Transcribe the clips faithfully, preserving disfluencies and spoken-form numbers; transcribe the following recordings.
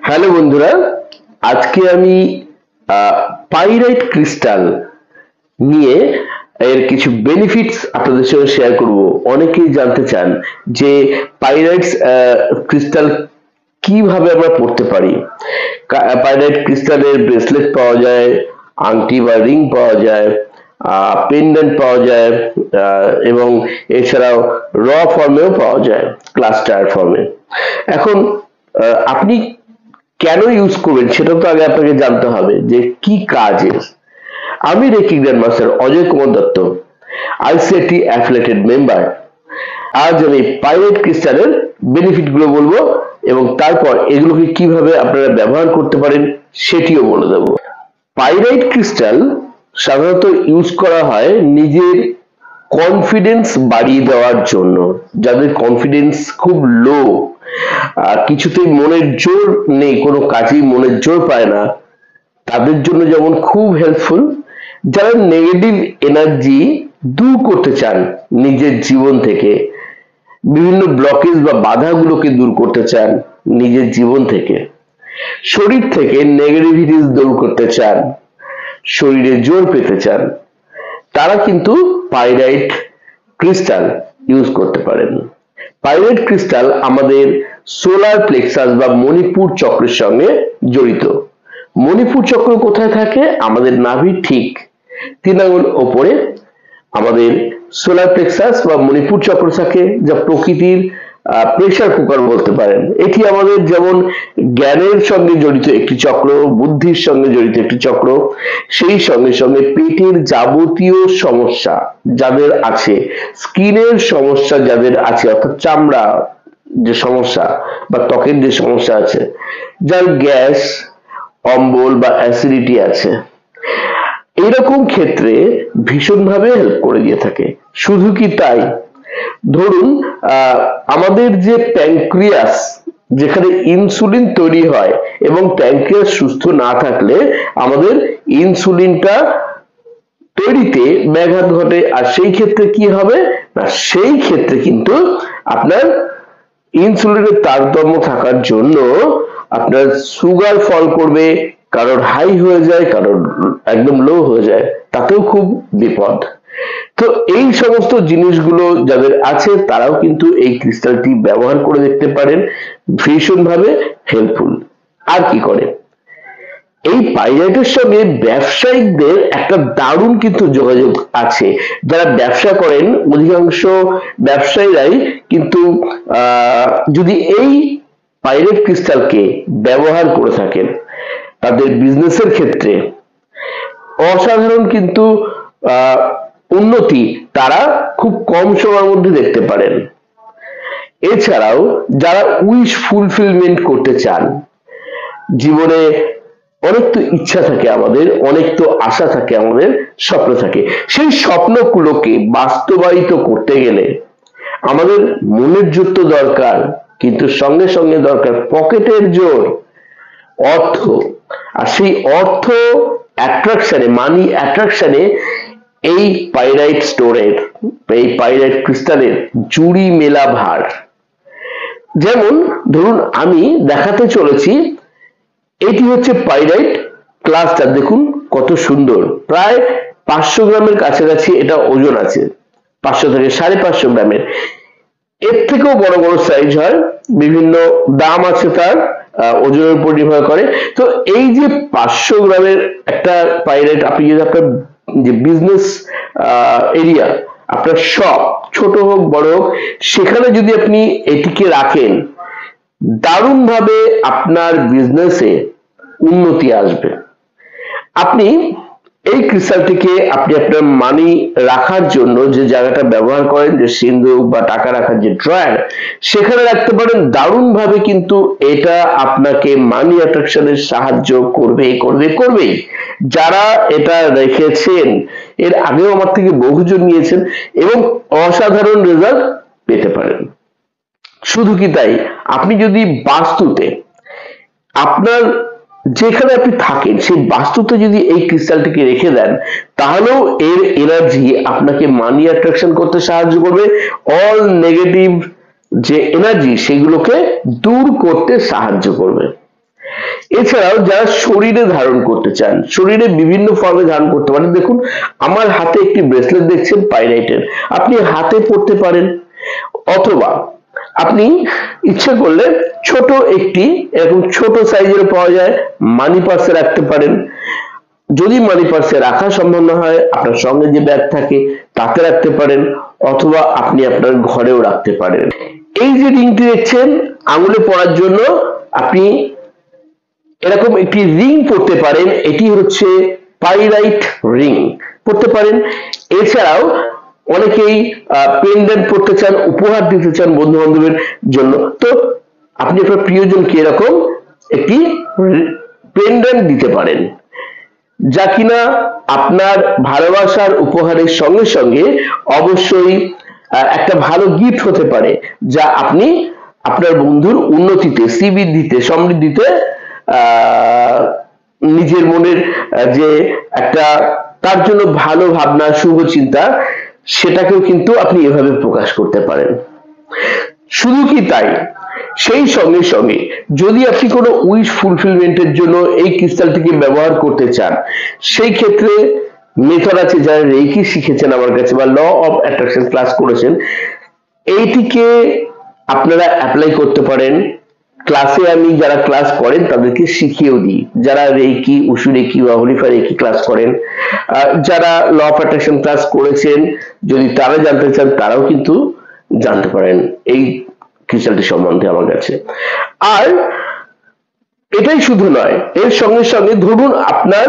Hello বন্ধুরা, আজকে আমি পাইরাইট ক্রিস্টাল নিয়ে এর কিছু বেনিফিটস আপনাদের সঙ্গে শেয়ার করব। অনেকেই জানতে চান যে পাইরাইটস ক্রিস্টাল কিভাবে আমরা পড়তে পারি। পাইরাইট ক্রিস্টালের ব্রেসলেট পাওয়া যায়, আংটি বা রিং পাওয়া যায়, পেন্ডেন্ট পাওয়া যায়, এবং এছাড়াও র ফর্মেও পাওয়া যায়, ক্লাস্টার ফর্মে। এখন আপনি কেন ইউজ করবেন সেটা তো আগে আপনাকে জানতে হবে যে কি কাজের। আমি reiki grandmaster Ajay Kumar Dutta, ICIT affiliated member. আজ আমি পাইরাইট ক্রিস্টালের বেনিফিট গুলো বলবো এবং তারপর এগুলোকে কিভাবে আপনারা ব্যবহার করতে পারেন সেটিও বলে দেব। পাইরাইট ক্রিস্টাল সাধারণত ইউজ করা হয় নিজের কনফিডেন্স বাড়িয়ে দেওয়ার জন্য। যাদের কনফিডেন্স খুব লো, কিছুতেই মনের জোর নেই, কোনো কাজেই মনের জোর পায় না, তাদের জন্য যেমন খুব হেল্পফুল। যারা নেগেটিভ এনার্জি দূর করতে চান নিজের জীবন থেকে, বিভিন্ন ব্লকেজ বা বাধাগুলোকে দূর করতে চান নিজের জীবন থেকে, শরীর থেকে নেগেটিভিটিস দূর করতে চান, শরীরে জোর পেতে চান, তারা কিন্তু পাইরাইট ক্রিস্টাল ইউজ করতে পারেন। পাইরাইট ক্রিস্টাল আমাদের সোলার প্লেক্সাস বা মণিপুর চক্রের সঙ্গে জড়িত। মণিপুর চক্র কোথায় থাকে? আমাদের নাভির ঠিক তিন আঙুল ওপরে আমাদের সোলার প্লেক্সাস বা মণিপুর চক্র থাকে, যা প্রকৃতির প্রেসার কুকার বলতে পারেন। এটি আমাদের যেমন জ্ঞানের সঙ্গে জড়িত একটি চক্র, বুদ্ধির সঙ্গে জড়িত একটি চক্র, সেই সঙ্গে সঙ্গে পেটের যাবতীয় সমস্যা যাদের আছে, স্কিনের সমস্যা যাদের আছে, অর্থাৎ চামড়া যে সমস্যা বা ত্বকের যে সমস্যা আছে, যার গ্যাস, অম্বল বা অ্যাসিডিটি আছে, এরকম ক্ষেত্রে ভীষণভাবে হেল্প করে দিয়ে থাকে। শুধু কি তাই, ধরুন আমাদের যে প্যানক্রিয়াস, যেখানে ইনসুলিন তৈরি হয়, এবং প্যানক্রিয়াস সুস্থ না থাকলে আমাদের ইনসুলিনটা তৈরিতে ব্যাঘাত ঘটে। আর সেই ক্ষেত্রে কি হবে না, সেই ক্ষেত্রে কিন্তু আপনার ইনসুলিনের তারতম্য থাকার জন্য আপনার সুগার ফল করবে, কারোর হাই হয়ে যায়, কারোর একদম লো হয়ে যায়, তাতেও খুব বিপদ। তো এই সমস্ত জিনিসগুলো যাদের আছে তারাও কিন্তু এই ক্রিস্টালটি ব্যবহার করে দেখতে পারেন, ভীষণভাবে হেল্পফুল। আর কি করে, এই পাইরাইটের সঙ্গে ব্যবসায়িকদের একটা দারুণ কিন্তু যোগাযোগ আছে। যারা ব্যবসা করেন, অধিকাংশ ব্যবসায়ীরাই কিন্তু আহ যদি এই পাইরাইট ক্রিস্টালকে ব্যবহার করে থাকেন তাদের বিজনেসের ক্ষেত্রে, অসাধারণ কিন্তু আহ উন্নতি তারা খুব কম সময়ের মধ্যে দেখতে পারেন। এছাড়াও যারা উইশ ফুলফিলমেন্ট করতে চান, জীবনে অনেক তো ইচ্ছা থাকে আমাদের, অনেক তো আশা থাকে আমাদের, স্বপ্ন থাকে, সেই স্বপ্নগুলোকে বাস্তবায়িত করতে গেলে আমাদের মনের জোর তো দরকার, কিন্তু সঙ্গে সঙ্গে দরকার পকেটের জোর, অর্থ। আর সেই অর্থ অ্যাট্রাকশনে, মানি অ্যাট্রাকশনে এই পাইরাইট স্টোরের, এই পাইরাইট ক্রিস্টালের জুড়ি মেলা ভার। যেমন ধরুন আমি দেখাতে চলেছি, এটি হচ্ছে পাইরাইট ক্লাস্টার। দেখুন কত সুন্দর, প্রায় পাঁচশো গ্রামের কাছাকাছি এটা ওজন আছে, পাঁচশো থেকে সাড়ে পাঁচশো গ্রামের। এর থেকেও বড় বড় সাইজ হয়, বিভিন্ন দাম আছে তার, ওজনের উপর নির্ভর করে। তো এই যে পাঁচশো গ্রামের একটা পাইরাইট, আপনি যদি আপনার যে বিজনেস এরিয়া, আপনার শপ ছোট হোক বড় হোক, সেখানে যদি আপনি এটিকে রাখেন, দারুণ ভাবে আপনার বিজনেসে উন্নতি আসবে। আপনি এই ক্রিস্টালটিকে আপনি আপনার মানি রাখার জন্য যে জায়গাটা ব্যবহার করেন, যে সিন্ধুক বা টাকা রাখার যে ড্রয়ার, সেখানে রাখতে পারেন। দারুণ ভাবে কিন্তু এটা আপনাকে মানি অ্যাট্রাকশনের সাহায্য করবে করবে করবেই। যারা এটা রেখেছেন, এর আগেও আমার থেকে বহুজন নিয়েছেন এবং অসাধারণ রেজাল্ট পেতে পারেন। শুধু কি তাই, আপনি যদি বাস্তুতে আপনার যেখানে আপনি থাকেন সেই বাস্তুতে যদি এই ক্রিস্টালটিকে রেখে দেন, তাহলেও এর এনার্জি আপনাকে মানি অ্যাট্রাকশন করতে সাহায্য করবে, অল নেগেটিভ যে এনার্জি সেগুলোকে দূর করতে সাহায্য করবে। এছাড়াও যারা শরীরে ধারণ করতে চান, শরীরে বিভিন্ন ফর্মে ধারণ করতে পারেন, দেখুন আমার হাতে একটি ব্রেসলেট দেখছেন পাইরাইটের, আপনি হাতে পরতে পারেন, অথবা আপনি ইচ্ছে করলে ছোট একটি এরকম ছোট সাইজের পাওয়া যায় মানি পার্সে রাখতে পারেন। যদি মানি পার্সে রাখা সম্ভব না হয় আপনার সঙ্গে যে ব্যাগ থাকে তাতে রাখতে পারেন, অথবা আপনি আপনার ঘরেও রাখতে পারেন। এই যে রিংটি দেখছেন আঙুলে পরার জন্য, আপনি এরকম একটি রিং পরতে পারেন, এটি হচ্ছে পাইরাইট রিং পরতে পারেন। এছাড়াও অনেকেই পেন্ডেন্ট পরতে চান, উপহার দিতে চান বন্ধু বান্ধবের জন্য, তো আপনি আপনার প্রিয়জনকে এরকম একটি পেন্ডেন্ট দিতে পারেন, যা কিনা আপনার ভালোবাসার উপহারের সঙ্গে সঙ্গে অবশ্যই একটা ভালো গিফট হতে পারে, যা আপনি আপনার বন্ধুর উন্নতিতে, শ্রীবৃদ্ধিতে, সমৃদ্ধিতে আহ নিজের মনের যে একটা তার জন্য ভালো ভাবনা, শুভ চিন্তা, সেটাকেও কিন্তু আপনি এভাবে প্রকাশ করতে পারেন। শুধু কি তাই, সেই সঙ্গে সঙ্গে যদি আপনি কোনো উইশ ফুলফিলমেন্টের জন্য এই ক্রিস্টালটিকে ব্যবহার করতে চান, সেই ক্ষেত্রে মেথড আছে, যারা রেকি শিখেছেন আমার কাছে বা ল অফ অ্যাট্রাকশন ক্লাস করেছেন, এইটিকে আপনারা অ্যাপ্লাই করতে পারেন। ক্লাসে আমি যারা ক্লাস করেন তাদেরকে শিখিয়েও দিই, যারা রেকি, উশু রেকি বা হরিফা রেকি ক্লাস করেন, যারা ল অফ অ্যাট্রাকশন ক্লাস করেছেন যদি তারা জানতে চান তারাও কিন্তু জানতে পারেন এই ক্রিস্টালটি সম্বন্ধে আমার কাছে। আর এটাই শুধু নয়, এর সঙ্গে সঙ্গে ধরুন আপনার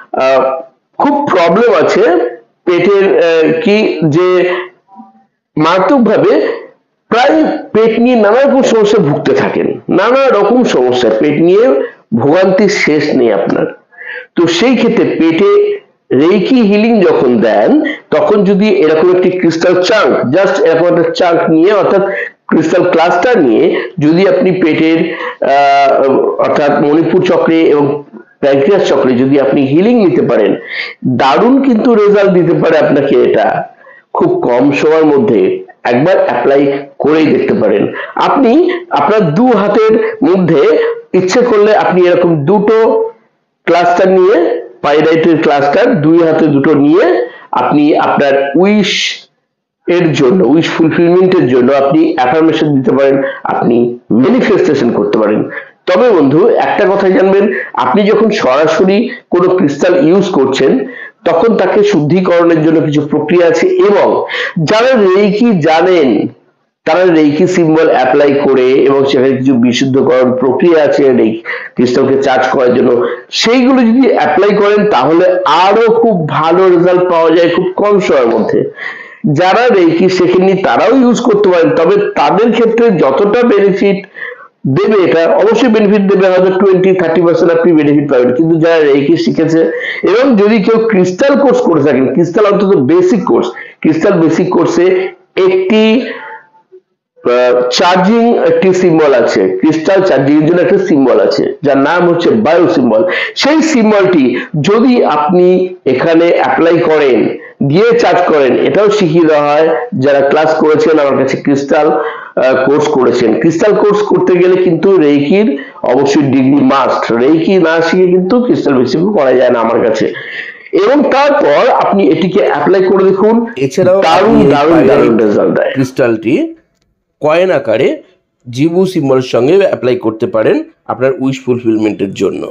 খুব প্রবলেম আছে পেটের, কি যে মারাত্মকভাবে প্রায় পেট নিয়ে নানা রকম সমস্যা ভুগতে থাকেন, নানা রকম সমস্যা, পেট নিয়ে ভোগান্তির শেষ নেই আপনার, তো সেই ক্ষেত্রে পেটে রেকি হিলিং যখন দেন তখন যদি এরকম একটি ক্রিস্টাল চাঙ্ক, জাস্ট এরকম একটা চাঙ্ক নিয়ে, অর্থাৎ ক্রিস্টাল ক্লাস্টার নিয়ে যদি আপনি পেটের আহ অর্থাৎ মণিপুর চক্রে এবং প্যানক্রিয়াস চক্রে যদি আপনি হিলিং নিতে পারেন, দারুণ কিন্তু রেজাল্ট দিতে পারে আপনাকে। এটা খুব কম সময়ের মধ্যে একবার অ্যাপ্লাই করেই দেখতে পারেন। আপনি আপনার দু হাতের মধ্যে ইচ্ছে করলে আপনি এরকম দুটো ক্লাস্টার নিয়ে, পাইরাইটের ক্লাস্টার দুই হাতে দুটো নিয়ে আপনি আপনার উইশ এর জন্য, উইশ ফুলফিলমেন্টের জন্য আপনি অ্যাফার্মেশন দিতে পারেন, আপনি ম্যানিফেস্টেশন করতে পারেন। তবে বন্ধু একটা কথা জানবেন, আপনি যখন সরাসরি কোনো ক্রিস্টাল ইউজ করছেন তখন তাকে শুদ্ধিকরণের জন্য কিছু প্রক্রিয়া আছে, এবং যারা রেকি জানেন তারা রেকি সিম্বল অ্যাপ্লাই করে এবং সেখানে কিছু বিশুদ্ধকরণ প্রক্রিয়া আছে ক্রিস্টালকে চার্জ করার জন্য, সেইগুলো যদি অ্যাপ্লাই করেন তাহলে আরো খুব ভালো রেজাল্ট পাওয়া যায় খুব কম সময়ের মধ্যে। যারা রেকি শেখেননি তারাও ইউজ করতে পারেন, তবে তাদের ক্ষেত্রে যতটা বেনিফিট দেবে, এটা অবশ্যই বেনিফিট দেবে, হয়তো টোয়েন্টি থার্টি পার্সেন্ট আপনি বেনিফিট পাবেন, কিন্তু যারা রেকি শিখেছে এবং যদি কেউ ক্রিস্টাল কোর্স করে থাকেন, ক্রিস্টাল অন্তত বেসিক কোর্স, ক্রিস্টাল বেসিক কোর্সে একটি চার্জিং একটি সিম্বল আছে, ক্রিস্টাল চার্জিং এর জন্য একটা সিম্বল আছে যার নাম হচ্ছে বায়ো সিম্বল। সেই সিম্বলটি যদি আপনি এখানে অ্যাপ্লাই করেন, দিয়ে চার্জ করেন, এটাও শিখিয়ে দেওয়া হয় যারা ক্লাস করেছেন আমার কাছে, ক্রিস্টাল কোর্স করেছেন। ক্রিস্টাল কোর্স করতে গেলে কিন্তু রেকির অবশ্যই ডিগ্রি মাস্ট, রেকি না শিখে কিন্তু ক্রিস্টাল বেসিক করা যায় না আমার কাছে। এবং তারপর আপনি এটিকে অ্যাপ্লাই করে দেখুন, এছাড়াও দারুণ দারুণ দারুণ রেজাল্ট দেয়। ক্রিস্টালটি কয়েন আকারে জিবু সিম্বলের সঙ্গে অ্যাপ্লাই করতে পারেন আপনার উইশ ফুলফিলমেন্টের জন্য।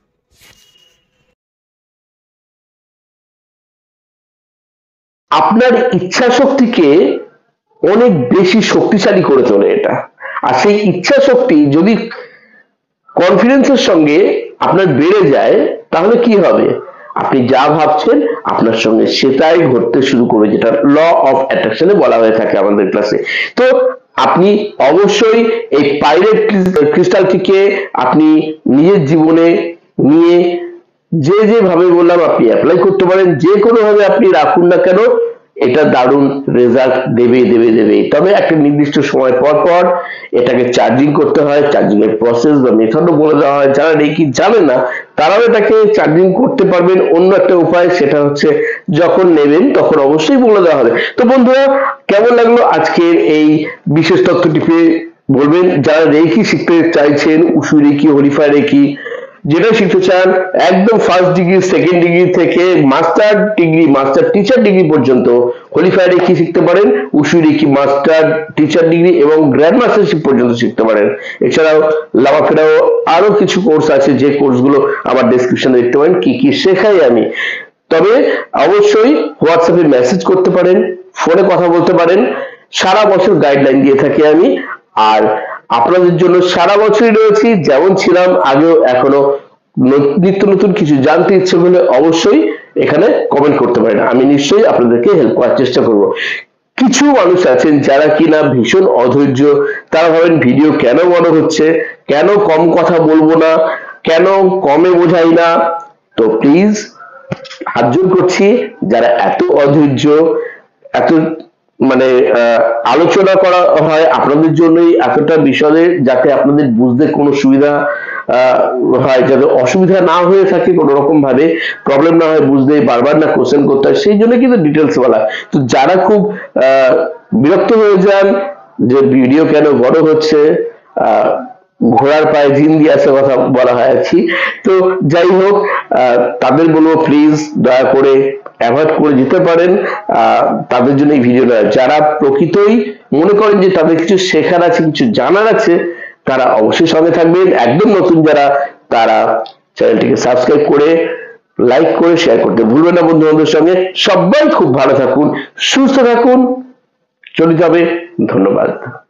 আপনার ইচ্ছা শক্তিকে অনেক বেশি শক্তিশালী করে তোলে এটা, আর সেই ইচ্ছা শক্তি যদি কনফিডেন্সের সঙ্গে আপনার বেড়ে যায় তাহলে কি হবে, আপনি যা ভাবছেন আপনার সঙ্গে সেটাই ঘটতে শুরু করবে, যেটা ল অফ অ্যাট্রাকশনে বলা হয়ে থাকে আমাদের ক্লাসে। তো আপনি অবশ্যই এই পাইরেট ক্রিস্টালটিকে আপনি নিজের জীবনে নিয়ে যে যে ভাবে বললাম আপনি অ্যাপ্লাই করতে পারেন, যে কোনো ভাবে আপনি রাখুন না কেন, এটা দারুণ রেজাল্ট দেবে দেবে দেবে তবে একটা নির্দিষ্ট সময় পর পর এটাকে চার্জিং করতে হয়, চার্জিং এর প্রসেস বা মেথডও বলে দেওয়া হয়। যারা রেকি জানে না তারাও এটাকে চার্জিং করতে পারবেন অন্য একটা উপায়, সেটা হচ্ছে যখন নেবেন তখন অবশ্যই বলে দেওয়া হবে। তো বন্ধুরা, কেমন লাগলো আজকের এই বিশেষ তথ্যটি পেয়ে? বলবেন যারা রেকি শিখতে চাইছেন, উশু রেকি, হলিফাই রেকি, যেটা শিখতে চান একদম ফার্স্ট ডিগ্রি, সেকেন্ড ডিগ্রি থেকে master degree, master teacher degree পর্যন্ত হলিফাই রেকি শিখতে পারেন, Usui reiki master teacher degree এবং গ্র্যান্ড মাস্টারশিপ পর্যন্ত শিখতে পারেন। এছাড়াও লামাফেরাও আরো কিছু কোর্স আছে, যে কোর্সগুলো আমার ডেসক্রিপশনে দেখতে পারেন কি কি শেখাই আমি। তবে অবশ্যই হোয়াটসঅ্যাপে মেসেজ করতে পারেন, ফোনে কথা বলতে পারেন, সারা বছর গাইডলাইন দিয়ে থাকি আমি। আর আপনাদের জন্য সারা বছরই রয়েছি, যেমন ছিলাম আগেও এখনো। নিত্য নতুন কিছু জানতে ইচ্ছে হলে অবশ্যই এখানে কমেন্ট করতে পারেন, আমি নিশ্চয়ই আপনাদেরকে হেল্প করার চেষ্টা করব। কিছু মানুষ আছেন যারা কিনা ভীষণ অধৈর্য, তারা ভাবেন ভিডিও কেন বড় হচ্ছে, কেন কম কথা বলবো না, কেন কমে বোঝাই না। তো প্লিজ হাত জোর করছি, যারা এত অধৈর্য, এত মানে আলোচনা করা হয় আপনাদের জন্যই এতটা বিষয়ে, যাতে আপনাদের বুঝতে কোনো সুবিধা হয়, যাতে অসুবিধা না হয়ে থাকে, কোনো রকম ভাবে প্রবলেম না হয় বুঝতে, বারবার না কোশ্চেন করতে হয়, সেই জন্য কিন্তু ডিটেলস বলা। তো যারা খুব বিরক্ত হয়ে যান যে ভিডিও কেন বড় হচ্ছে, আহ ঘোড়ার পায়ে জিন দিয়ে আসে কথা বলা হয় আছি, তো যাই হোক, তাদের বলবো প্লিজ দয়া করে অ্যাভয়েড করে যেতে পারেন। আহ তাদের জন্য এই ভিডিওটা, যারা প্রকৃতই মনে করেন যে তাদের কিছু শেখার আছে, কিছু জানার আছে, তারা অবশ্যই সঙ্গে থাকবেন। একদম নতুন যারা, তারা চ্যানেলটিকে সাবস্ক্রাইব করে লাইক করে শেয়ার করতে ভুলবেন না বন্ধু বান্ধবের সঙ্গে। সবাই খুব ভালো থাকুন, সুস্থ থাকুন, চলে যাবে। ধন্যবাদ।